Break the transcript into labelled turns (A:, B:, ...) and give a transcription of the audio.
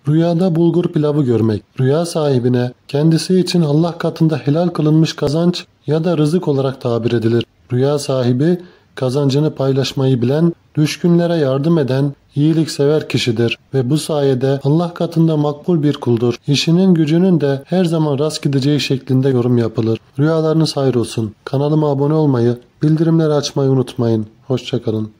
A: Rüyada bulgur pilavı görmek. Rüya sahibine kendisi için Allah katında helal kılınmış kazanç ya da rızık olarak tabir edilir. Rüya sahibi kazancını paylaşmayı bilen, düşkünlere yardım eden, iyiliksever kişidir ve bu sayede Allah katında makbul bir kuldur. İşinin gücünün de her zaman rast gideceği şeklinde yorum yapılır. Rüyalarınız hayır olsun. Kanalıma abone olmayı, bildirimleri açmayı unutmayın. Hoşça kalın.